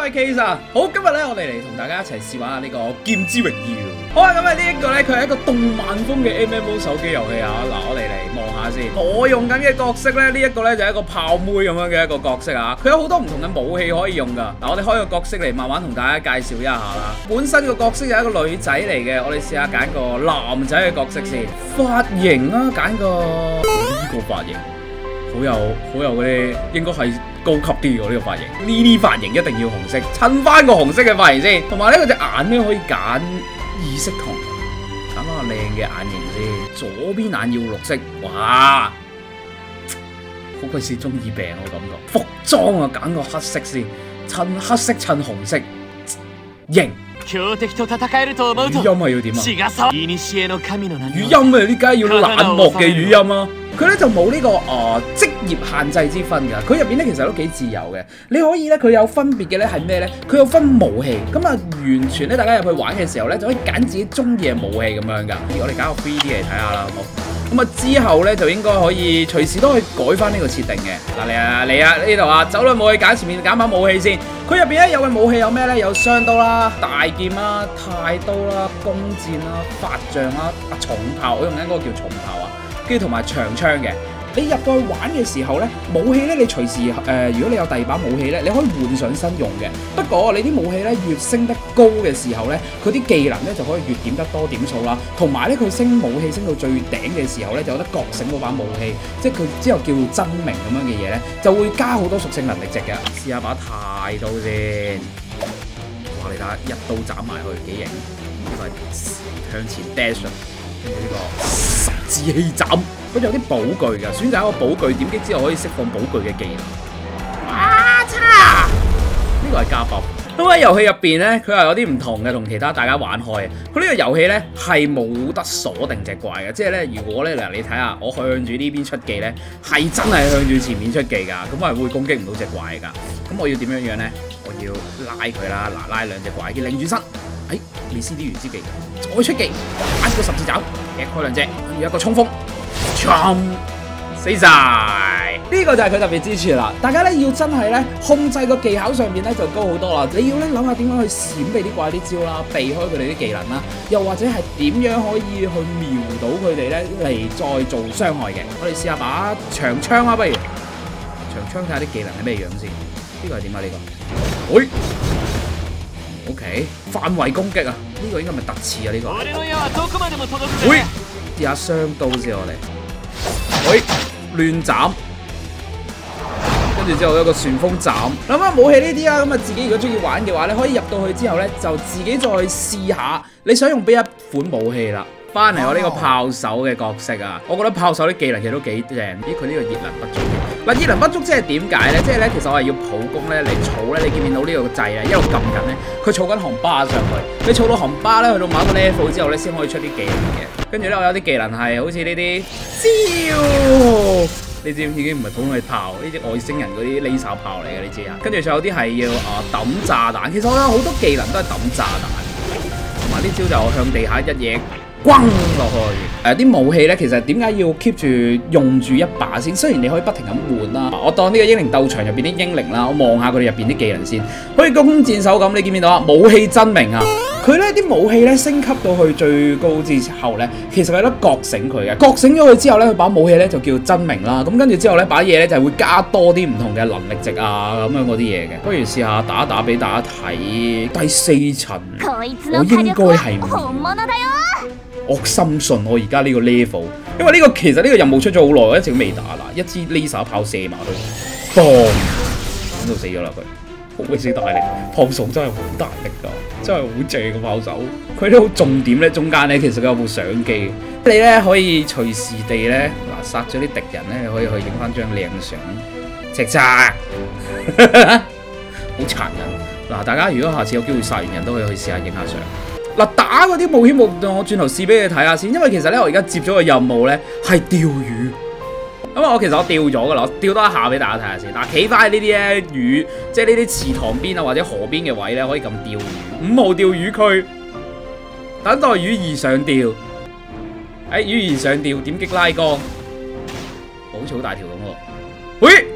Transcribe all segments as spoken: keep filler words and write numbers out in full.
係 Case 啊！好，今日咧我哋嚟同大家一齊試玩下呢個劍之榮耀。好啊，咁啊呢一個咧佢係一個動漫風嘅 M M O 手機遊戲啊！嗱，我哋嚟望下先。我用緊嘅角色咧，呢一個咧就係一個炮妹咁樣嘅一個角色啊！佢有好多唔同嘅武器可以用噶。嗱，我哋開個角色嚟慢慢同大家介紹一下啦。本身個角色係一個女仔嚟嘅，我哋試下揀個男仔嘅角色先。髮型啊，揀個呢個髮型。好有好有嗰啲，應該係高級啲嘅呢個髮型。呢啲髮型一定要紅色，襯翻個紅色嘅髮型先。同埋呢個隻眼咧可以揀異色瞳，揀翻個靚嘅眼型先。左邊眼要綠色，哇！好鬼死中二病我感覺。服裝啊，揀個黑色先，襯黑色襯紅色，型。語音係要點啊？語音啊，呢家要冷漠嘅語音啊！佢咧就冇呢、這個誒職、呃、業限制之分㗎，佢入邊咧其實都幾自由嘅。你可以咧，佢有分別嘅咧係咩咧？佢有分武器，咁啊完全咧大家入去玩嘅時候咧就可以揀自己中意嘅武器咁樣㗎。我哋揀個 three D 嚟睇下啦，好冇？咁啊之後咧就應該可以隨時都可以改翻呢個設定嘅。嗱嚟啊嚟啊呢度啊，走兩武器揀前面揀把武器先。佢入邊咧有嘅武器有咩咧？有雙刀啦、大劍啦、太刀啦、弓箭啦、法杖啦、啊重炮，我用緊嗰個叫重炮啊。跟住同埋長槍嘅，你入到去玩嘅時候咧，武器咧你隨時誒、呃，如果你有第二把武器咧，你可以換上身用嘅。不過你啲武器咧越升得高嘅時候咧，佢啲技能咧就可以越點得多點數啦。同埋咧佢升武器升到最頂嘅時候咧，就有得覺醒嗰把武器，即係佢之後叫真名咁樣嘅嘢咧，就會加好多屬性能力值嘅。試下把太刀先，哇！你睇下一刀斬埋去幾型，呢個係向前 dash， 跟住呢個。自氣斬，佢有啲寶具㗎，選擇一個寶具，點擊之後可以釋放寶具嘅技能。哇！叉！呢個係加爆。咁喺遊戲入邊咧，佢係有啲唔同嘅，同其他大家玩開嘅。佢呢個遊戲咧係冇得鎖定隻怪嘅，即係咧，如果咧嗱，你睇下我向住呢邊出技咧，係真係向住前面出技㗎，咁係會攻擊唔到隻怪㗎。咁我要點樣樣咧？我要拉佢啦，嗱，拉兩隻怪，要擰轉身。哎，你施啲原之技，再出技，打個十字爪，踢開兩隻，跟住一個衝鋒，衝死晒！呢個就係佢特別之處啦。大家咧要真係咧控制個技巧上面咧就高好多啦。你要咧諗下點樣去閃避啲怪啲招啦，避開佢哋啲技能啦，又或者係點樣可以去瞄到佢哋咧嚟再做傷害嘅。我哋試下把長槍啊，不如長槍睇下啲技能係咩樣先。呢個係點啊？呢個，喂！O.K. 範圍攻擊啊！呢、這個應該係咪特刺啊？呢、這個，喂，試下雙刀先我哋，喂，亂斬，跟住之後一個旋風斬。諗下武器呢啲啊，咁啊自己如果中意玩嘅話咧，可以入到去之後咧，就自己再試下你想用邊一款武器啦。翻嚟我呢個炮手嘅角色啊，我覺得炮手啲技能其實都幾正。咦，佢呢個熱能不足嘅。嗱，熱能不足即係點解咧？即係咧，其實我係要普攻咧嚟儲咧。你見唔見到呢個掣咧？一路撳緊咧，佢儲緊紅巴上去。你儲到紅巴咧，去到某一個 level 之後咧，先可以出啲技能嘅。跟住咧，我有啲技能係好似呢啲招，你知唔知已經唔係普通嘅炮，呢啲外星人嗰啲 laser 炮嚟嘅，你知啊？跟住仲有啲係要啊抌炸彈。其實我有好多技能都係抌炸彈，同埋呢招就向地下一嘢。轟落去，誒、呃、啲武器咧，其實點解要 keep 住用住一把先？雖然你可以不停咁換啦，我當呢個英靈鬥場入邊啲英靈啦，我望下佢哋入邊啲技能先。好似高空戰手咁，你見唔見到啊？武器真名啊！佢咧啲武器咧升級到去最高之後咧，其實係得覺醒佢嘅。覺醒咗佢之後咧，佢把武器咧就叫真名啦。咁跟住之後咧，把嘢咧就係會加多啲唔同嘅能力值啊，咁樣嗰啲嘢嘅。不如試下打一打俾大家睇。第四層，我應該係我深信我而家呢個 level， 因為呢、這個其實呢個任務出咗好耐，我一直未打啦。一支 laser 炮射埋去，嘣，咁就死咗啦佢。好鬼死大力，炮手真係好大力㗎，真係好正個炮手。佢都好重點咧，中間咧其實佢有部相機，你咧可以隨時地咧嗱殺咗啲敵人咧，你可以去影翻張靚相，直殺，好殘忍。嗱，大家如果下次有機會殺完人都可以去試下影下相。嗱，打嗰啲冒險活動，我轉頭試俾你睇下先，因為其實咧我而家接咗個任務咧係釣魚，咁啊我其實我釣咗噶啦，我釣多一下俾大家睇下先。嗱，企翻喺呢啲咧魚，即係呢啲池塘邊啊或者河邊嘅位咧，可以咁釣魚。五號釣魚區，等待魚兒上釣，誒魚兒上釣，點擊拉桿，好似好大條咁喎，喂，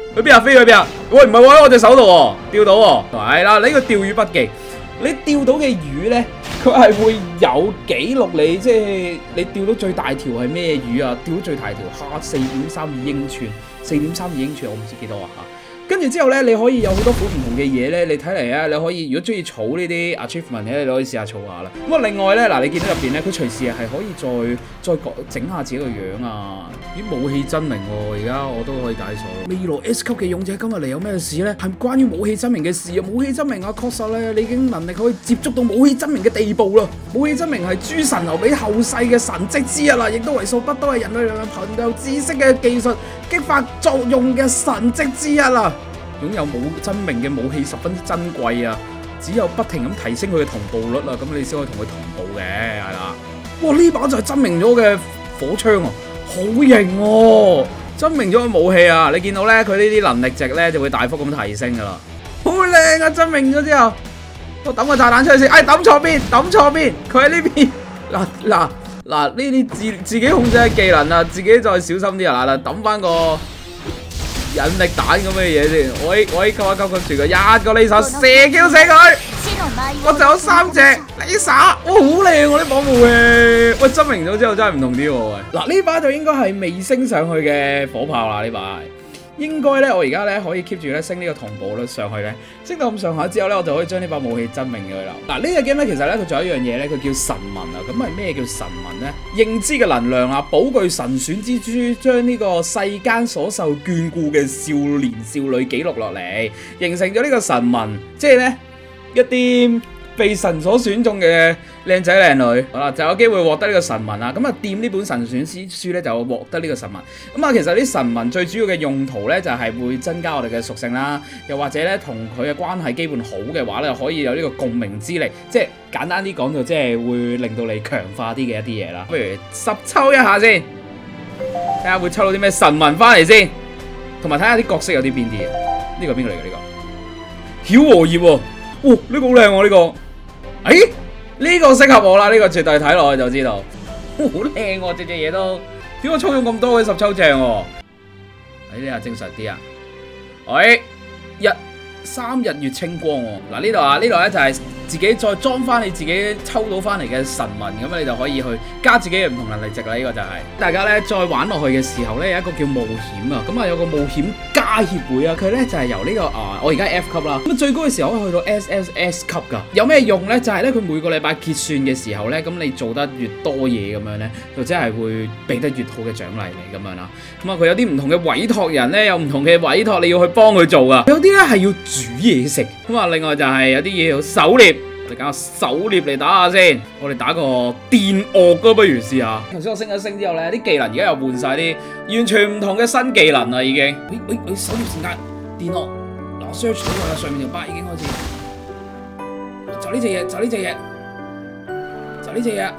去邊啊？飛去邊啊？喂，唔係喎，喺我隻手度喎，釣到喎。係啦，呢個釣魚筆記，你釣到嘅魚咧，佢係會有記錄你，即係你釣到最大條係咩魚啊？釣到最大條蝦四點三二英寸，四點三二英寸，我唔知幾多啊嚇。跟住之後咧，你可以有好多款唔同嘅嘢咧。你睇嚟啊，你可以如果中意儲呢啲 achievement 咧，你可以試下儲下啦。咁啊，另外咧，嗱，你見到入邊咧，佢隨時係可以再再整下自己個樣啊！啲武器真名喎，而家我都可以解鎖。未來 S 級嘅勇者今日嚟有咩事咧？係關於武器真名嘅事啊！武器真名啊，確實咧，你已經能力可以接觸到武器真名嘅地步啦。武器真名係諸神留俾後世嘅神蹟之一啦，亦都為數不多係人類能夠憑有知識嘅技術激發作用嘅神蹟之一啦。擁有武真名嘅武器十分之珍貴啊！只有不停咁提升佢嘅同步率啊，咁你先可以同佢同步嘅，係啦。哇！呢把就係真名咗嘅火槍啊，好型喎！真名咗嘅武器啊，你見到咧，佢呢啲能力值咧就會大幅咁提升噶啦，好靚啊！真名咗之後，我抌個炸彈出去先，哎抌錯邊，抌錯邊，佢喺呢邊。嗱嗱嗱，呢啲自自己控制嘅技能啊，自己再小心啲啊！嗱，抌翻個引力彈咁嘅嘢先，我我吸一吸佢住佢，一個 laser射叫死佢，我就有三隻 laser，哇好靚喎呢把武器，喂真名咗之後真係唔同啲喎，喂嗱呢把就應該係未升上去嘅火炮啦，呢把應該咧我而家咧可以 keep 住咧升呢個同步率上去咧，升到咁上下之後咧，我就可以將呢把武器真名咗佢啦。嗱呢隻 game 咧其實咧佢仲有一樣嘢咧，佢叫神紋啊，咁係咩叫神紋咧？認知嘅能量啊，寶具神選之珠，將呢個世間所受眷顧嘅少年少女記錄落嚟，形成咗呢個神紋，即係咧一啲被神所選中嘅靚仔靚女，好啦，就有機會獲得呢個神紋啊！咁啊，掂呢本神選之書咧，就獲得呢個神紋。咁啊，其實啲神紋最主要嘅用途咧，就係會增加我哋嘅屬性啦，又或者咧同佢嘅關係基本好嘅話咧，可以有呢個共鳴之力，即係簡單啲講就即係會令到你強化啲嘅一啲嘢啦。不如十抽一下先，睇下會抽到啲咩神紋翻嚟先，同埋睇下啲角色有啲邊啲。呢個邊個嚟嘅呢個？曉和葉喎，哇！呢個好靚喎呢個。誒，呢個適合我啦，呢個絕對睇落去就知道，好靚喎，隻隻嘢都，點解操用咁多嘅十抽正喎？睇呢下正常啲啊，誒，日三日月清光喎，嗱呢度啊，呢度咧就係自己再裝翻你自己抽到翻嚟嘅神紋，咁你就可以去加自己嘅唔同能力值啦。呢個就係大家咧再玩落去嘅時候咧，有一個叫冒險啊，咁啊有個冒險家協會啊，佢咧就係由呢個啊，我而家 F 級啦，咁最高嘅時候可以去到 S S S 級噶。有咩用咧？就係咧佢每個禮拜結算嘅時候咧，咁你做得越多嘢咁樣咧，就真係會俾得越好嘅獎勵你咁樣啦。咁啊佢有啲唔同嘅委託人咧，有唔同嘅委託你要去幫佢做噶。有啲咧係要煮嘢食，咁啊另外就係有啲嘢要狩獵。我哋揀個狩獵嚟打下先，我哋打個電鵪咯，不如試下。頭先我升咗升之後咧，啲技能而家又換晒啲完全唔同嘅新技能啦，已經。喂喂喂，狩獵時間，電鵪，嗱我 search 到啦，上面條巴已經開始。就呢隻嘢，就呢隻嘢，就呢隻嘢。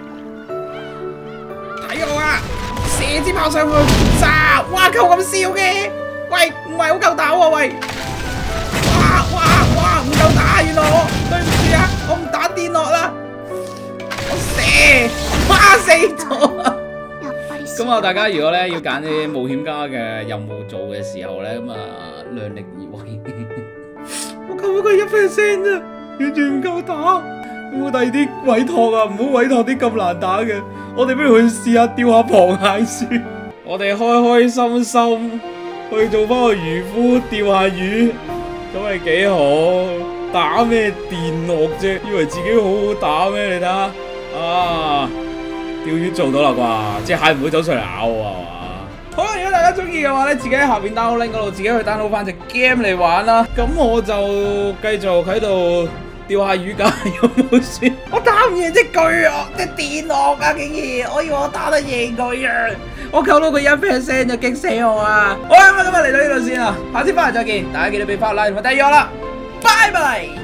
睇我啊！射支炮上去，炸！哇，夠咁笑嘅，喂，唔係好夠打喎，喂！哇哇哇，唔夠打，原來我對唔住啊，我唔打電鵪啦，我射，哇死咗啊！咁啊，大家如果咧要揀啲冒險家嘅任務做嘅時候咧，咁啊量力而為。我夠咗佢一 percent 啫，完全唔夠打。有冇第二啲委託啊？唔好委託啲咁難打嘅。我哋不如去試下釣下螃蟹算。我哋開開心心去做翻個漁夫，釣下魚。咁係幾好，打咩電鵪啫？以為自己好好打咩？你睇下，啊，釣魚做到啦啩，隻蟹唔會走上嚟咬我啊嘛。好啦，如果大家中意嘅話咧，自己喺下邊 download link 嗰度，自己去 download 翻隻 game 嚟玩啦。咁我就繼續喺度釣下魚㗎，有冇算？我打唔贏隻巨鱷，隻電鵪啊！竟然，我以為我打得贏佢啊！我扣到佢一 percent 就激死我啊！好啦，咁今日嚟到呢度先啦，下次翻嚟再見，大家記得俾翻 like 同埋訂閱我啦，拜拜。